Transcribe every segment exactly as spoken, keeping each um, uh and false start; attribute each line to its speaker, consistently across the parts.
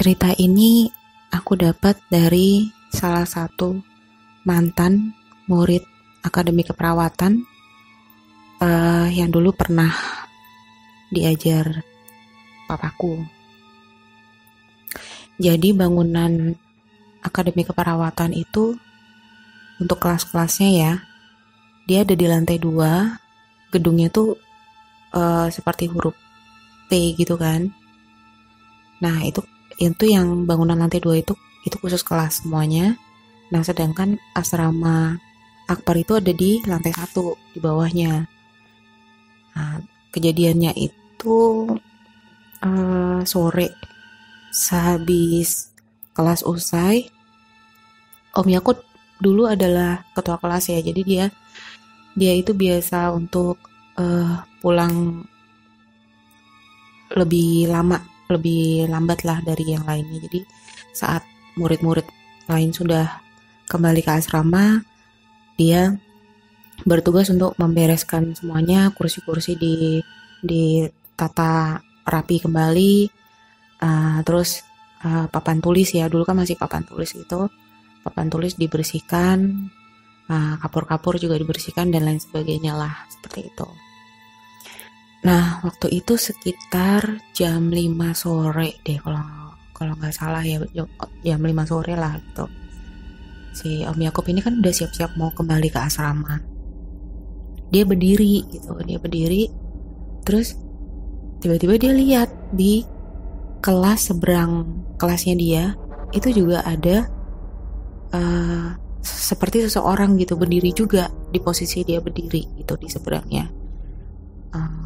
Speaker 1: Cerita ini aku dapat dari salah satu mantan murid akademi keperawatan uh, yang dulu pernah diajar papaku. Jadi bangunan akademi keperawatan itu untuk kelas-kelasnya ya, dia ada di lantai dua, gedungnya tuh uh, seperti huruf T gitu kan. Nah itu itu yang bangunan lantai dua itu itu khusus kelas semuanya. Nah sedangkan asrama Akbar itu ada di lantai satu di bawahnya. Nah, kejadiannya itu uh, sore sehabis kelas usai. Om Yakut dulu adalah ketua kelas ya, jadi dia dia itu biasa untuk uh, pulang lebih lama, lebih lambat lah dari yang lainnya. Jadi saat murid-murid lain sudah kembali ke asrama, dia bertugas untuk membereskan semuanya, kursi-kursi di ditata rapi kembali, uh, terus uh, papan tulis ya, dulu kan masih papan tulis itu, papan tulis dibersihkan, uh, kapur-kapur juga dibersihkan dan lain sebagainya lah, seperti itu. Nah, waktu itu sekitar jam lima sore deh, kalau kalau nggak salah ya, jam lima sore lah gitu. Si Om Yakub ini kan udah siap-siap mau kembali ke asrama. Dia berdiri gitu, dia berdiri, terus tiba-tiba dia lihat di kelas seberang kelasnya dia, itu juga ada uh, seperti seseorang gitu, berdiri juga di posisi dia berdiri gitu di seberangnya. Uh,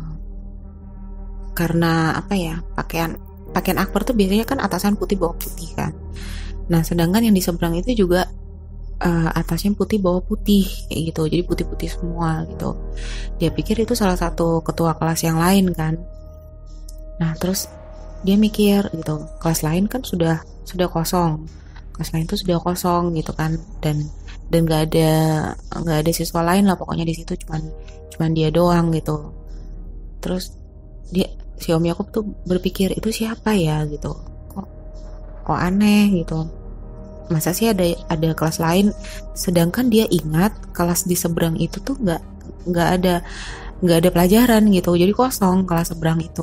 Speaker 1: Karena apa ya, pakaian pakaian Akbar tuh biasanya kan atasan putih bawah putih kan. Nah sedangkan yang di seberang itu juga uh, atasnya putih bawah putih kayak gitu, jadi putih-putih semua gitu. Dia pikir itu salah satu ketua kelas yang lain kan. Nah terus dia mikir gitu, kelas lain kan sudah sudah kosong, kelas lain tuh sudah kosong gitu kan, dan dan nggak ada nggak ada siswa lain lah pokoknya di situ, cuman cuman dia doang gitu. Terus dia si Om Yakub tuh berpikir, itu siapa ya gitu, kok kok aneh gitu, masa sih ada ada kelas lain, sedangkan dia ingat kelas di seberang itu tuh nggak nggak ada nggak ada pelajaran gitu, jadi kosong kelas seberang itu.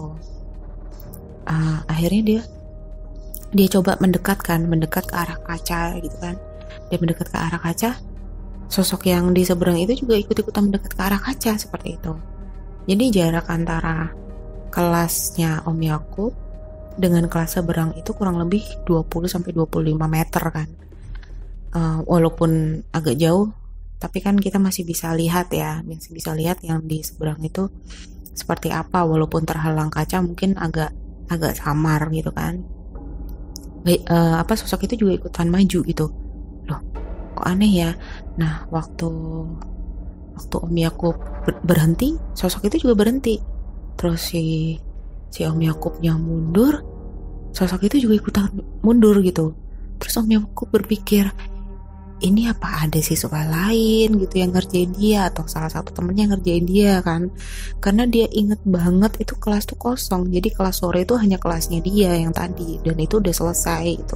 Speaker 1: Uh, akhirnya dia dia coba mendekatkan mendekat ke arah kaca gitu kan. Dia mendekat ke arah kaca, sosok yang di seberang itu juga ikut-ikutan mendekat ke arah kaca seperti itu. Jadi jarak antara kelasnya Om Yakub dengan kelas seberang itu kurang lebih dua puluh sampai dua puluh lima meter kan. Uh, walaupun agak jauh, tapi kan kita masih bisa lihat ya, masih bisa lihat yang di seberang itu seperti apa, walaupun terhalang kaca mungkin agak agak samar gitu kan. Baik, uh, apa sosok itu juga ikutan maju gitu. Loh, kok aneh ya. Nah, waktu waktu Om Yakub ber- berhenti, sosok itu juga berhenti. Terus si si Om Yakubnya mundur, sosok itu juga ikutan mundur gitu. Terus Om Yakub berpikir, ini apa ada siswa lain gitu yang ngerjain dia, atau salah satu temennya ngerjain dia kan. Karena dia inget banget itu kelas tuh kosong, jadi kelas sore itu hanya kelasnya dia yang tadi, dan itu udah selesai gitu.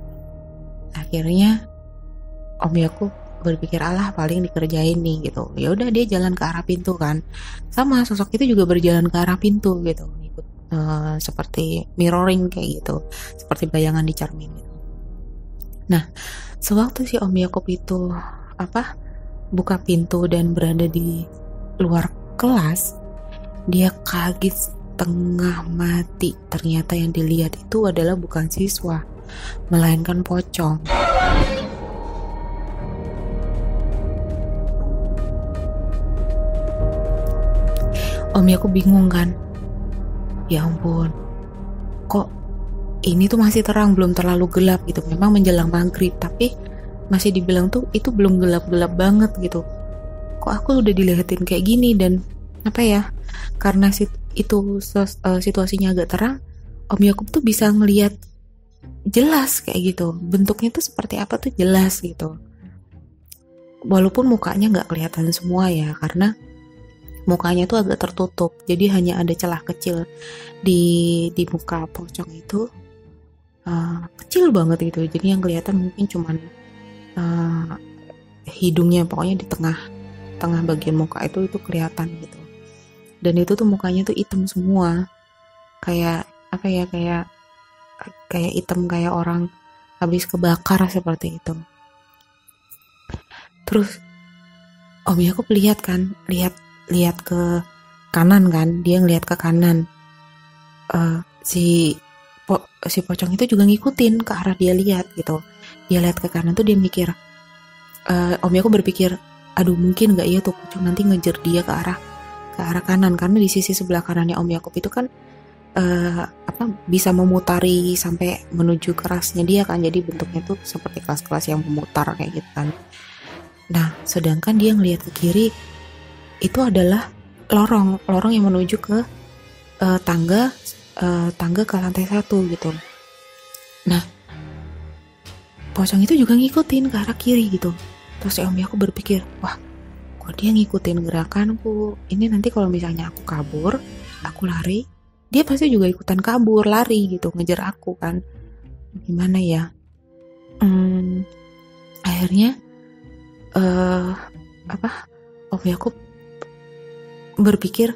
Speaker 1: Akhirnya Om Yakub berpikir, alah paling dikerjain nih gitu. Ya udah dia jalan ke arah pintu kan. Sama sosok itu juga berjalan ke arah pintu gitu. Ikut uh, seperti mirroring kayak gitu. Seperti bayangan di cermin gitu. Nah, sewaktu si Om Yakub itu apa? buka pintu dan berada di luar kelas, dia kaget setengah mati. Ternyata yang dilihat itu adalah bukan siswa, melainkan pocong. Om Yakub bingung kan, ya ampun, kok ini tuh masih terang, belum terlalu gelap gitu. Memang menjelang maghrib, tapi masih dibilang tuh itu belum gelap-gelap banget gitu. Kok aku udah dilihatin kayak gini, dan apa ya, karena sit- itu sos- uh, situasinya agak terang, Om Yakub tuh bisa ngelihat jelas kayak gitu. Bentuknya tuh seperti apa tuh jelas gitu. Walaupun mukanya nggak kelihatan semua ya, karena mukanya tuh agak tertutup, jadi hanya ada celah kecil di di muka pocong itu. uh, kecil banget gitu, jadi yang kelihatan mungkin cuman uh, hidungnya, pokoknya di tengah tengah bagian muka itu itu kelihatan gitu. Dan itu tuh mukanya tuh hitam semua, kayak apa ya, kayak kayak hitam kayak orang habis kebakar seperti itu. Terus Om Yakub lihat kan, lihat lihat ke kanan kan, dia ngelihat ke kanan. Uh, si po, si pocong itu juga ngikutin ke arah dia lihat gitu. Dia lihat ke kanan tuh dia mikir, uh, Om Yakub berpikir, aduh mungkin nggak ya tuh pocong nanti ngejar dia ke arah ke arah kanan, karena di sisi sebelah kanannya Om Yakub itu kan uh, apa bisa memutari sampai menuju kerasnya dia kan, jadi bentuknya tuh seperti kelas-kelas yang memutar kayak gitu kan. Nah, sedangkan dia ngelihat ke kiri itu adalah lorong, lorong yang menuju ke uh, tangga, uh, tangga ke lantai satu gitu. Nah, pocong itu juga ngikutin ke arah kiri gitu. Terus Om Yakub berpikir, wah, kok dia ngikutin gerakanku? Ini nanti kalau misalnya aku kabur, aku lari, dia pasti juga ikutan kabur, lari gitu, ngejar aku kan. Gimana ya? Hmm, akhirnya Uh, apa Om Yakub berpikir,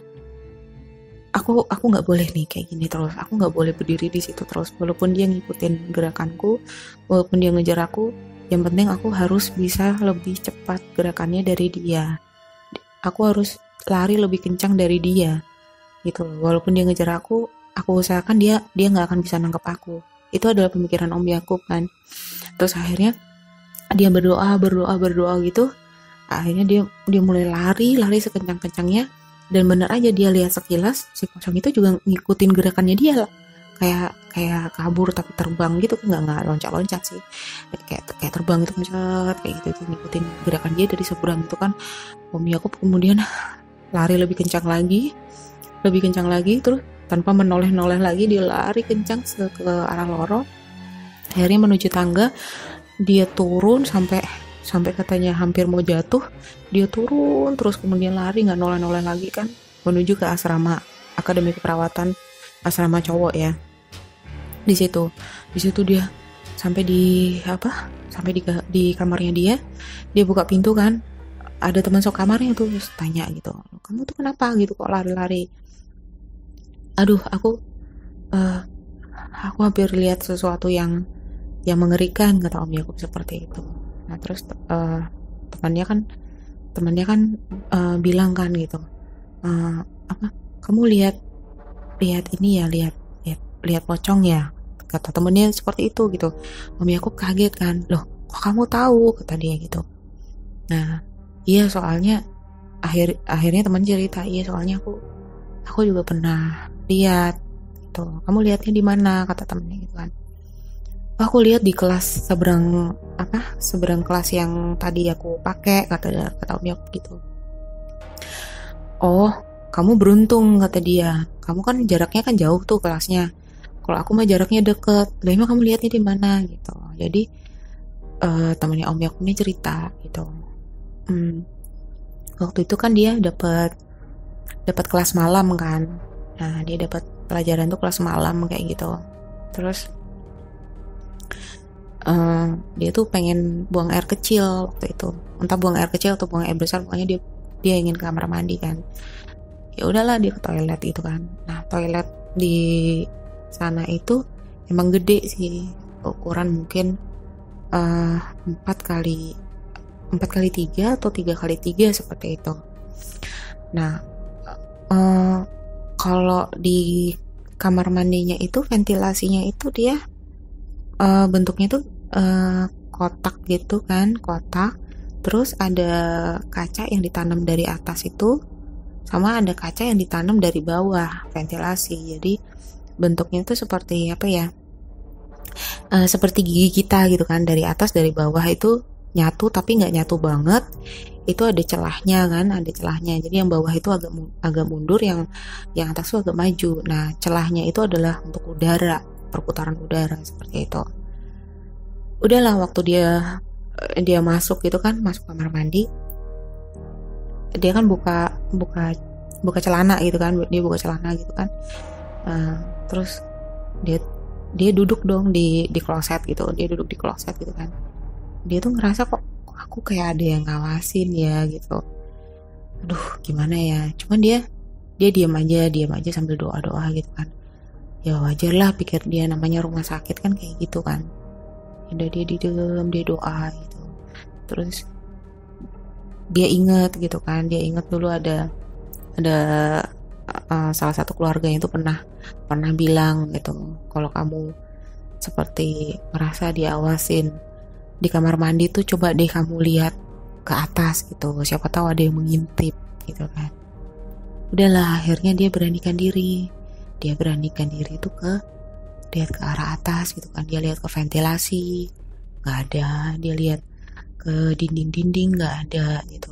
Speaker 1: aku aku nggak boleh nih kayak gini terus, aku nggak boleh berdiri di situ terus, walaupun dia ngikutin gerakanku, walaupun dia ngejar aku, yang penting aku harus bisa lebih cepat gerakannya dari dia, aku harus lari lebih kencang dari dia gitu. Walaupun dia ngejar aku, aku usahakan dia dia nggak akan bisa nangkep aku. Itu adalah pemikiran Om Yakub kan. Terus akhirnya dia berdoa, berdoa, berdoa gitu. Akhirnya dia dia mulai lari, lari sekencang-kencangnya. Dan bener aja dia lihat sekilas, si pocong itu juga ngikutin gerakannya dia. Kayak kayak kabur tapi terbang gitu, nggak nggak loncat-loncat sih. Kayak kayak terbang gitu, loncat kayak gitu, itu ngikutin gerakan dia dari seberang itu kan. Om Yakub kemudian lari lebih kencang lagi, lebih kencang lagi, terus tanpa menoleh-noleh lagi dia lari kencang ke arah lorong. Akhirnya menuju tangga. Dia turun sampai sampai katanya hampir mau jatuh, dia turun terus kemudian lari nggak noleh-noleh lagi kan, menuju ke asrama akademi keperawatan, asrama cowok ya. Di situ di situ dia sampai di apa sampai di di kamarnya dia dia buka pintu kan, ada teman sekamarnya tuh, terus tanya gitu, kamu tuh kenapa gitu kok lari-lari? Aduh, aku uh, aku hampir lihat sesuatu yang yang mengerikan, kata Om Yakub seperti itu. Nah terus uh, temannya kan temannya kan uh, bilang kan gitu, uh, apa kamu lihat lihat ini ya, lihat lihat lihat pocong ya, kata temennya seperti itu gitu. Om Yakub kaget kan, loh kok kamu tahu, kata dia gitu. Nah iya soalnya akhir akhirnya teman cerita, iya soalnya aku aku juga pernah lihat gitu. Kamu lihatnya di mana, kata temennya gitu kan. Aku lihat di kelas seberang apa seberang kelas yang tadi aku pakai, kata kata Om Yakub gitu. Oh, kamu beruntung, kata dia. Kamu kan jaraknya kan jauh tuh kelasnya. Kalau aku mah jaraknya deket. Lah emang kamu lihatnya di mana gitu. Jadi uh, temannya Om Yakub ini cerita gitu. Hmm, waktu itu kan dia dapat dapat kelas malam kan. Nah dia dapat pelajaran tuh kelas malam kayak gitu. Terus Uh, dia tuh pengen buang air kecil waktu itu, entah buang air kecil atau buang air besar, pokoknya dia dia ingin ke kamar mandi kan. Ya udahlah dia ke toilet gitu kan. Nah toilet di sana itu emang gede sih, ukuran mungkin uh, empat kali empat kali tiga atau tiga kali tiga seperti itu. Nah uh, kalau di kamar mandinya itu ventilasinya itu dia Uh, bentuknya tuh uh, kotak gitu kan, kotak. Terus ada kaca yang ditanam dari atas itu, sama ada kaca yang ditanam dari bawah, ventilasi. Jadi bentuknya tuh seperti apa ya? Uh, seperti gigi kita gitu kan, dari atas dari bawah itu nyatu tapi nggak nyatu banget. Itu ada celahnya kan, ada celahnya. Jadi yang bawah itu agak agak mundur, yang yang atas tuh agak maju. Nah celahnya itu adalah untuk udara, perputaran udara seperti itu. Udahlah waktu dia dia masuk gitu kan, masuk kamar mandi, dia kan buka buka buka celana gitu kan, dia buka celana gitu kan. Uh, terus dia dia duduk dong di di kloset gitu, dia duduk di kloset gitu kan. Dia tuh ngerasa kok, kok aku kayak ada yang ngawasin ya gitu. Aduh gimana ya, cuman dia dia diam aja diam aja sambil doa doa gitu kan. Ya wajar lah pikir dia, namanya rumah sakit kan kayak gitu kan. Udah dia di dalam dia doa gitu. Terus dia inget gitu kan, dia inget dulu ada ada uh, salah satu keluarga yang itu pernah pernah bilang gitu, kalau kamu seperti merasa diawasin di kamar mandi tuh coba deh kamu lihat ke atas gitu, siapa tahu ada yang mengintip gitu kan. Udahlah akhirnya dia beranikan diri, dia beranikan diri tuh ke lihat ke arah atas gitu kan, dia lihat ke ventilasi nggak ada, dia lihat ke dinding-dinding nggak ada gitu.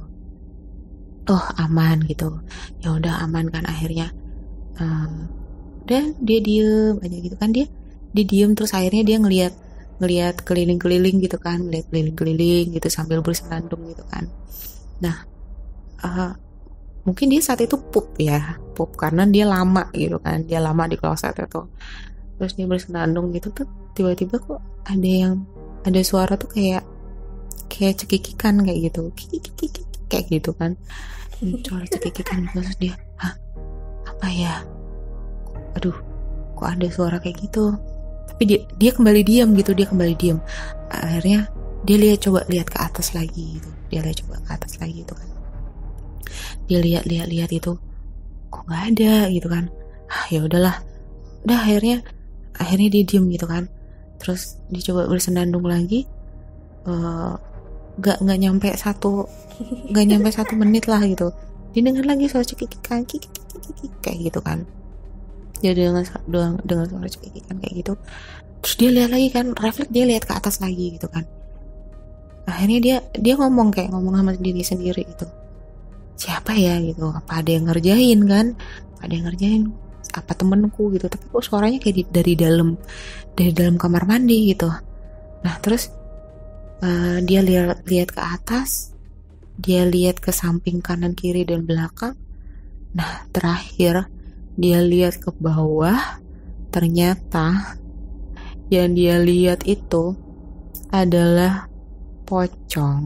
Speaker 1: Oh aman gitu, ya udah aman kan akhirnya. Uh, dan dia diem aja gitu kan, dia dia diem terus akhirnya dia ngelihat ngelihat keliling-keliling gitu kan, ngelihat keliling-keliling gitu sambil bersenandung gitu kan. Nah uh, mungkin dia saat itu pup ya, pup karena dia lama gitu kan, dia lama di kloset itu. Terus dia bersenandung gitu tuh tiba-tiba kok ada yang ada suara tuh kayak kayak cekikikan kayak gitu, kikik kayak gitu kan, suara cekikikan. Terus dia, hah apa ya, aduh kok ada suara kayak gitu. Tapi dia dia kembali diam gitu, dia kembali diam. Akhirnya dia lihat, coba lihat ke atas lagi gitu, dia lihat coba ke atas lagi gitu kan, dia lihat lihat lihat itu kok nggak ada gitu kan. Ah ya udahlah, udah akhirnya akhirnya dia diem gitu kan. Terus dia coba bersenandung lagi, uh, nggak nggak nyampe satu nggak nyampe satu menit lah gitu, dia dengar lagi suara cekikikan kikik kayak gitu kan. Dia dengan dengan, dengan suara cekikikan kayak gitu. Terus dia lihat lagi kan, refleks dia lihat ke atas lagi gitu kan. Akhirnya dia dia ngomong kayak ngomong sama diri sendiri gitu, siapa ya gitu, apa ada yang ngerjain kan, ada yang ngerjain apa temenku gitu. Tapi kok suaranya kayak di, dari dalam dari dalam kamar mandi gitu. Nah terus uh, dia lihat lihat ke atas, dia lihat ke samping kanan kiri dan belakang. Nah terakhir dia lihat ke bawah, ternyata yang dia lihat itu adalah pocong.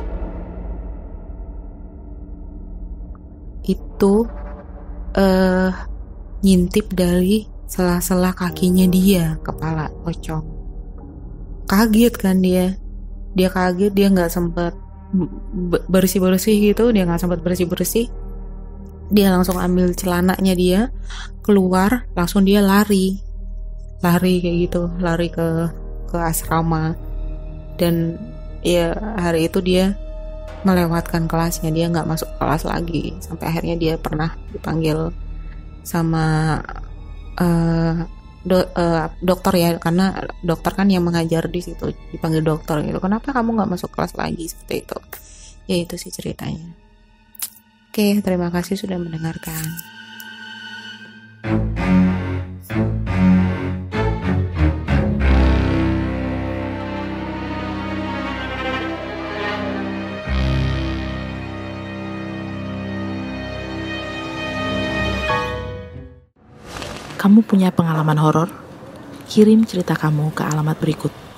Speaker 1: Itu uh, ngintip dari sela-sela kakinya dia, kepala pocong. Kaget kan dia, dia kaget, dia nggak sempat bersih-bersih gitu, dia nggak sempat bersih-bersih. Dia langsung ambil celananya dia, keluar, langsung dia lari, lari kayak gitu, lari ke ke asrama. Dan ya hari itu dia melewatkan kelasnya, dia nggak masuk kelas lagi sampai akhirnya dia pernah dipanggil sama uh, do, uh, dokter ya, karena dokter kan yang mengajar di situ, dipanggil dokter gitu. Kenapa kamu nggak masuk kelas lagi, seperti itu. Ya itu sih ceritanya. Oke, terima kasih sudah mendengarkan.
Speaker 2: Kamu punya pengalaman horor? Kirim cerita kamu ke alamat berikut.